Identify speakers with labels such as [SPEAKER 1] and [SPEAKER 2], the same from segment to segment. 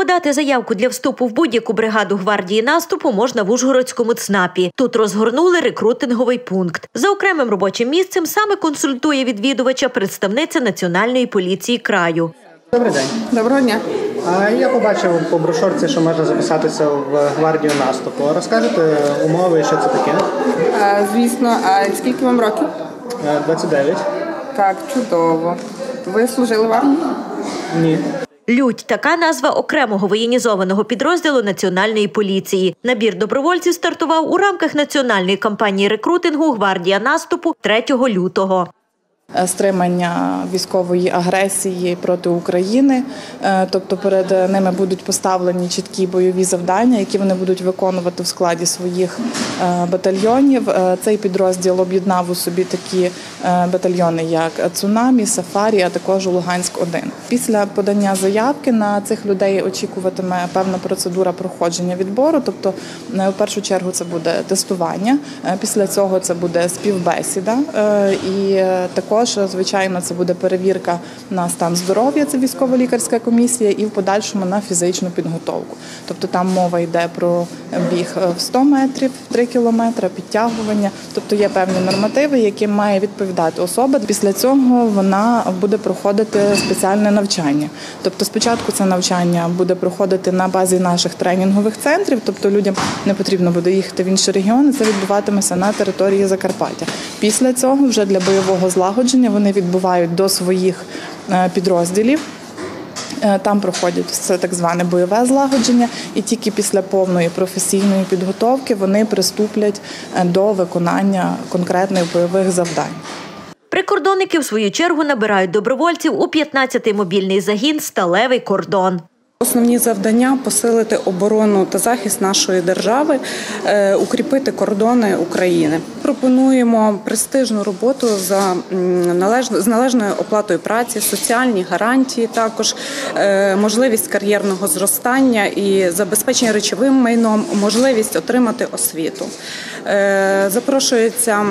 [SPEAKER 1] Подати заявку для вступу в будь-яку бригаду гвардії наступу можна в Ужгородському ЦНАПі. Тут розгорнули рекрутинговий пункт. За окремим робочим місцем саме консультує відвідувача представниця Національної поліції краю.
[SPEAKER 2] Добрий день.
[SPEAKER 3] Доброго дня.
[SPEAKER 2] Я побачив по брошурці, що можна записатися в гвардію наступу. Розкажете умови, що це таке?
[SPEAKER 3] Звісно. А скільки вам років?
[SPEAKER 2] 29.
[SPEAKER 3] Так, чудово. Ви служили в армії?
[SPEAKER 2] Ні.
[SPEAKER 1] «Людь» – така назва окремого воєнізованого підрозділу Національної поліції. Набір добровольців стартував у рамках національної кампанії рекрутингу «Гвардія наступу» 3 лютого.
[SPEAKER 4] Стримання військової агресії проти України, тобто перед ними будуть поставлені чіткі бойові завдання, які вони будуть виконувати в складі своїх батальйонів. Цей підрозділ об'єднав у собі такі батальйони, як «Цунамі», «Сафарі», а також «Луганськ-1». Після подання заявки на цих людей очікуватиме певна процедура проходження відбору, тобто в першу чергу це буде тестування, після цього це буде співбесіда і також, звичайно, це буде перевірка на стан здоров'я, це військово-лікарська комісія, і в подальшому на фізичну підготовку. Тобто там мова йде про біг в 100 метрів, 3 кілометри, підтягування. Тобто є певні нормативи, яким має відповідати особа. Після цього вона буде проходити спеціальне навчання. Тобто спочатку це навчання буде проходити на базі наших тренінгових центрів, тобто людям не потрібно буде їхати в інші регіони, це відбуватиметься на території Закарпаття. Після цього вже для бойового злагодження вони відбувають до своїх підрозділів. Там проходять це так зване бойове злагодження, і тільки після повної професійної підготовки вони приступлять до виконання конкретних бойових завдань.
[SPEAKER 1] Прикордонники, в свою чергу, набирають добровольців у 15-й мобільний загін «Сталевий кордон».
[SPEAKER 5] Основні завдання – посилити оборону та захист нашої держави, укріпити кордони України. Пропонуємо престижну роботу з належною оплатою праці, соціальні гарантії, також можливість кар'єрного зростання і забезпечення речовим майном, можливість отримати освіту. Запрошуються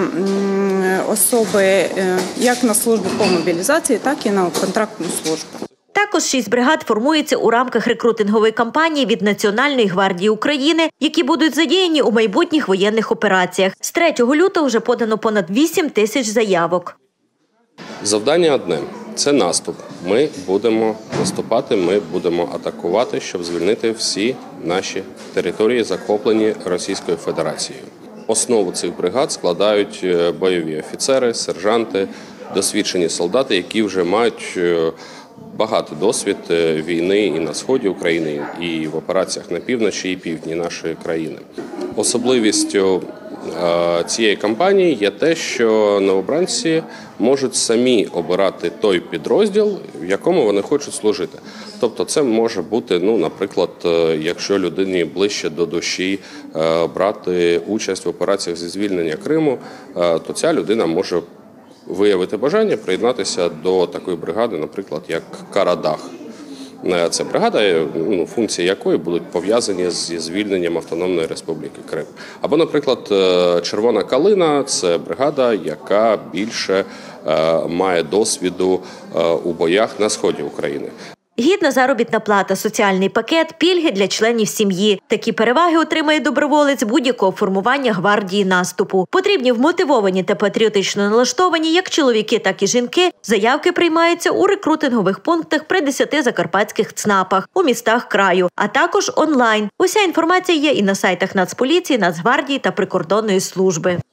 [SPEAKER 5] особи як на службу по мобілізації, так і на контрактну службу.
[SPEAKER 1] Також 6 бригад формуються у рамках рекрутингової кампанії від Національної гвардії України, які будуть задіяні у майбутніх воєнних операціях. З 3 лютого вже подано понад 8 тисяч заявок.
[SPEAKER 6] Завдання одне – це наступ. Ми будемо наступати, ми будемо атакувати, щоб звільнити всі наші території, захоплені Російською Федерацією. Основу цих бригад складають бойові офіцери, сержанти, досвідчені солдати, які вже мають багатий досвід війни і на сході України, і в операціях на півночі і півдні нашої країни. Особливістю цієї кампанії є те, що новобранці можуть самі обирати той підрозділ, в якому вони хочуть служити. Тобто це може бути, наприклад, якщо людині ближче до душі брати участь в операціях зі звільнення Криму, то ця людина може виявити бажання приєднатися до такої бригади, наприклад, як «Карадах». Це бригада, функції якої будуть пов'язані зі звільненням Автономної Республіки Крим. Або, наприклад, «Червона калина» – це бригада, яка більше має досвіду у боях на сході України.
[SPEAKER 1] Гідна заробітна плата, соціальний пакет, пільги для членів сім'ї. Такі переваги отримає доброволець будь-якого формування гвардії наступу. Потрібні вмотивовані та патріотично налаштовані як чоловіки, так і жінки. Заявки приймаються у рекрутингових пунктах при 10 закарпатських ЦНАПах у містах краю, а також онлайн. Уся інформація є і на сайтах Нацполіції, Нацгвардії та Прикордонної служби.